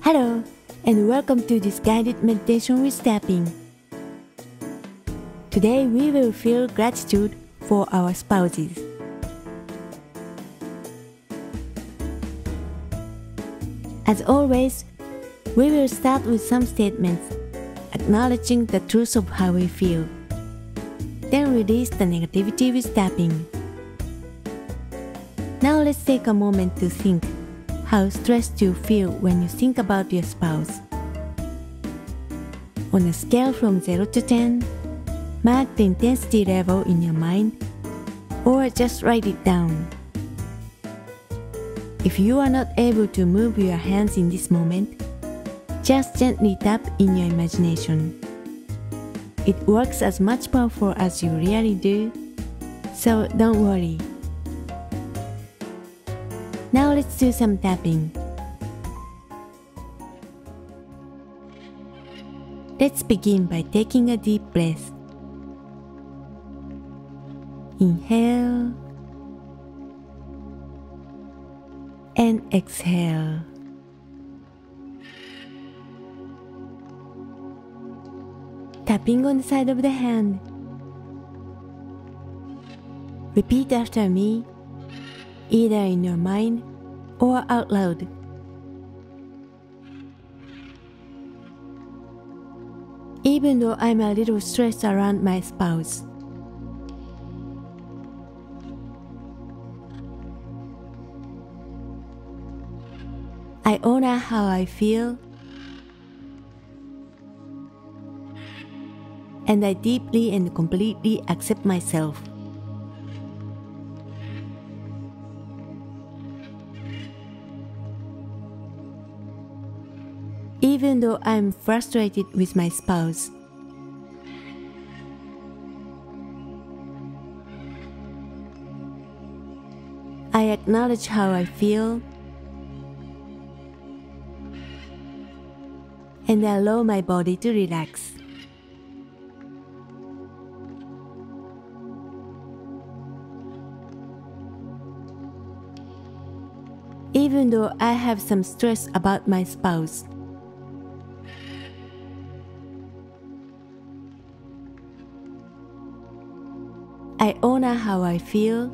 Hello, and welcome to this guided meditation with tapping. Today we will feel gratitude for our spouses. As always, we will start with some statements, acknowledging the truth of how we feel. Then release the negativity with tapping. Now let's take a moment to think how stressed you feel when you think about your spouse. On a scale from 0 to 10, mark the intensity level in your mind, or just write it down. If you are not able to move your hands in this moment, just gently tap in your imagination. It works as much powerful as you really do, so don't worry. Now let's do some tapping. Let's begin by taking a deep breath. Inhale and exhale. Tapping on the side of the hand. Repeat after me, either in your mind or out loud. Even though I'm a little stressed around my spouse, I honor how I feel, and I deeply and completely accept myself. Even though I'm frustrated with my spouse, I acknowledge how I feel and I allow my body to relax. Even though I have some stress about my spouse, I honor how I feel,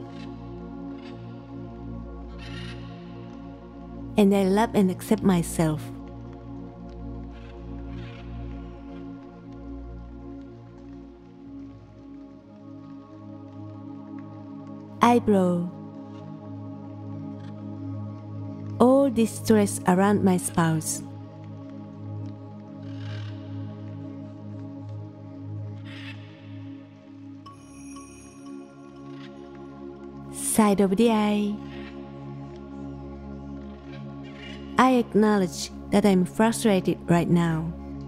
and I love and accept myself. I blow all this stress around my spouse. Side of the eye. I acknowledge that I'm frustrated right now.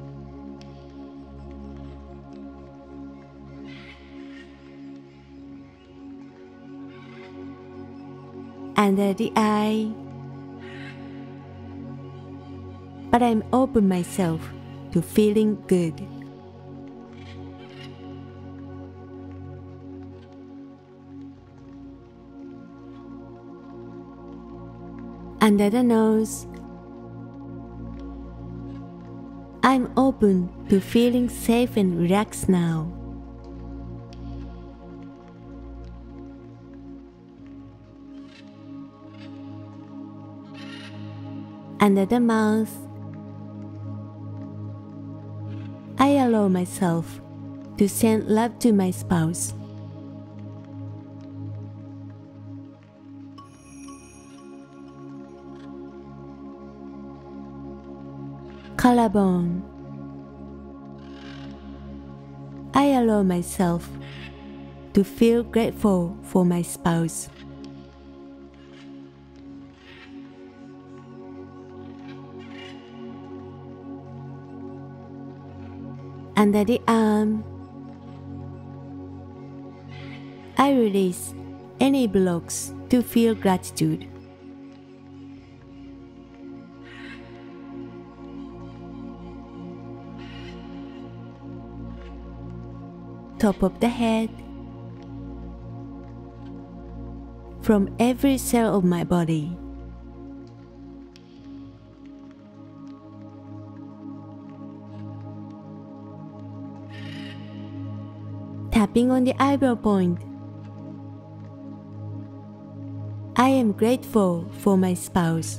Under the eye. But I'm open myself to feeling good. Under the nose, I'm open to feeling safe and relaxed now. Under the mouth, I allow myself to send love to my spouse. Collarbone, I allow myself to feel grateful for my spouse. Under the arm, I release any blocks to feel gratitude. Top of the head, from every cell of my body. tapping on the eyebrow point. I am grateful for my spouse.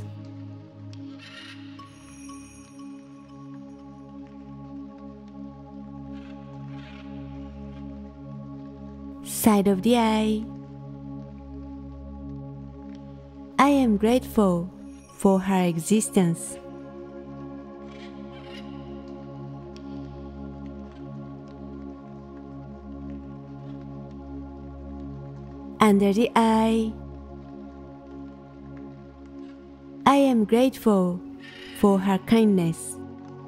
Side of the eye. I am grateful for her existence. Under the eye. I am grateful for her kindness.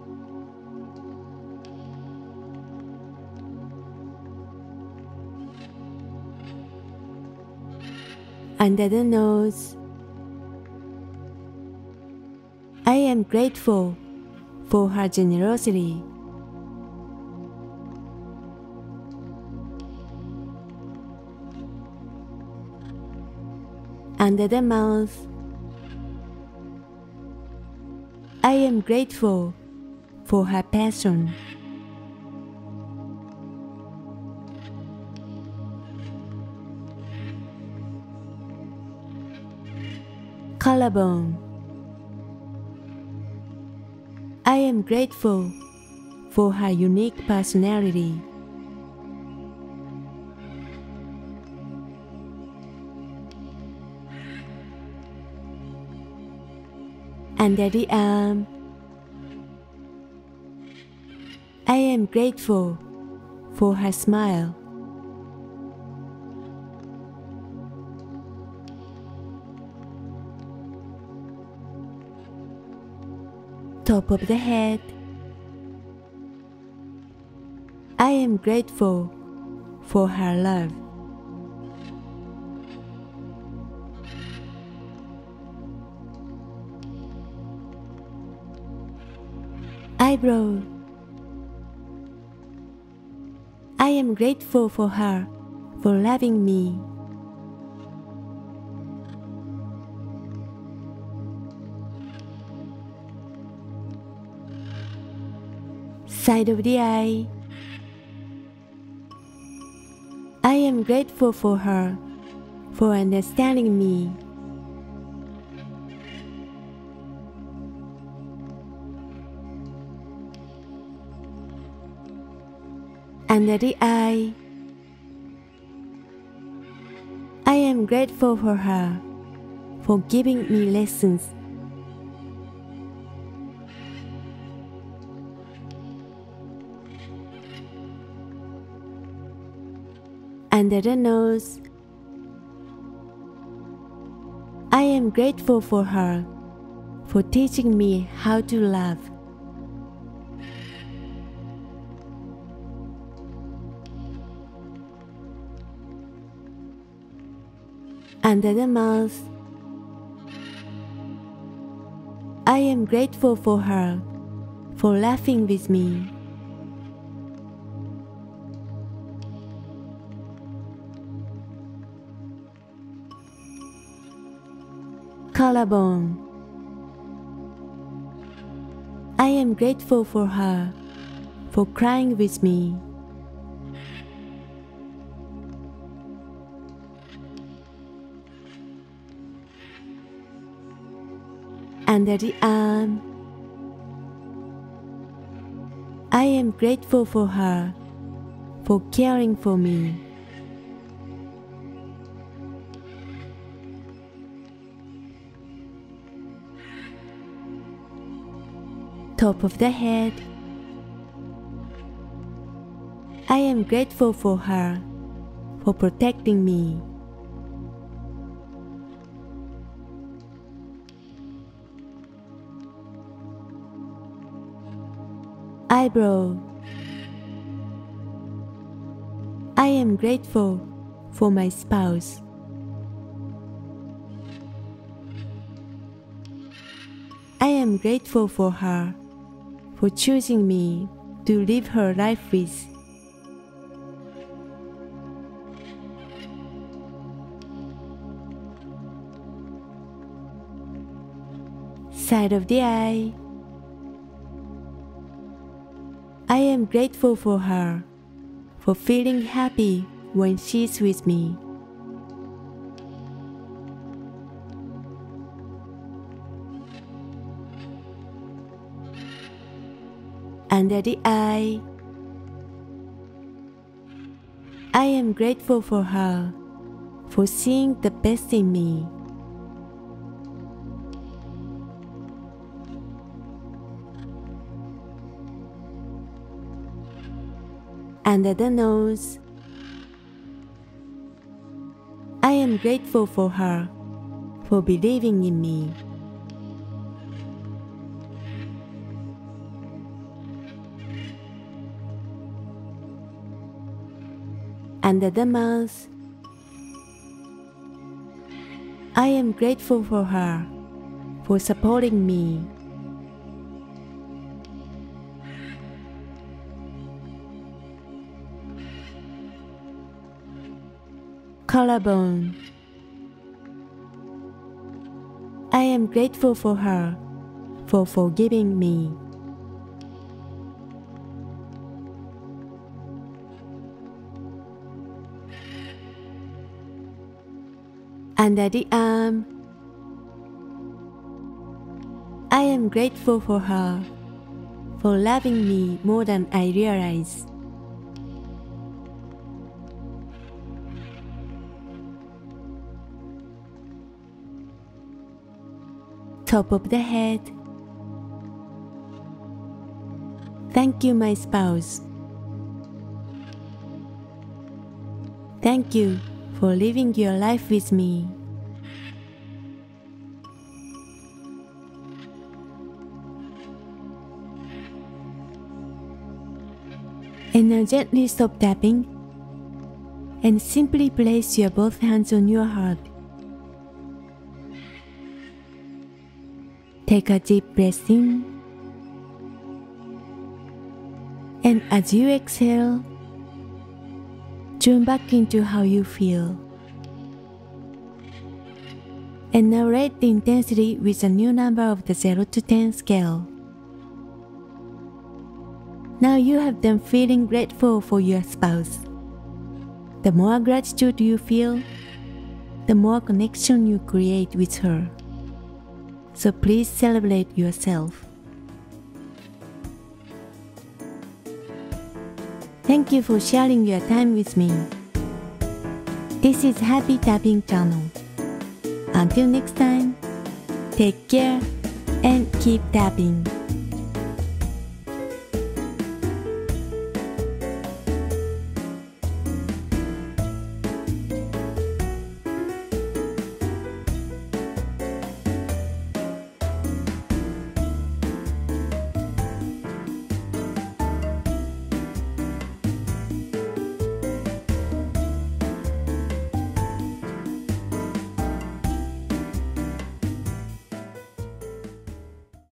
Under the nose. I am grateful for her generosity. Under the mouth. I am grateful for her passion. Collarbone. I am grateful for her unique personality. Under the arm. I am grateful for her smile. Top of the head. I am grateful for her love. Eyebrow. I am grateful for her for loving me. Side of the eye. I am grateful for her for understanding me. Under the eye. I am grateful for her for giving me lessons. Under the nose. I am grateful for her for teaching me how to love. Under the mouth. I am grateful for her for laughing with me. Collarbone. I am grateful for her for crying with me. Under the arm. I am grateful for her for caring for me. Top of the head. I am grateful for her for protecting me. Eyebrow. I am grateful for my spouse. I am grateful for her for choosing me to live her life with. Side of the eye. I am grateful for her for feeling happy when she's with me. Under the eye, I am grateful for her, for seeing the best in me. Under the nose, I am grateful for her, for believing in me. Under the mouth, I am grateful for her, for supporting me. Collarbone, I am grateful for her, for forgiving me. Under the arm, I am grateful for her, for loving me more than I realize. Top of the head, thank you, my spouse. Thank you for living your life with me. And now gently stop tapping and simply place your both hands on your heart. Take a deep breath in, and as you exhale, tune back into how you feel. And now rate the intensity with a new number of the 0 to 10 scale. Now you have them feeling grateful for your spouse. The more gratitude you feel, the more connection you create with her. So please celebrate yourself. Thank you for sharing your time with me. This is Happy Tapping Channel. Until next time, take care and keep tapping.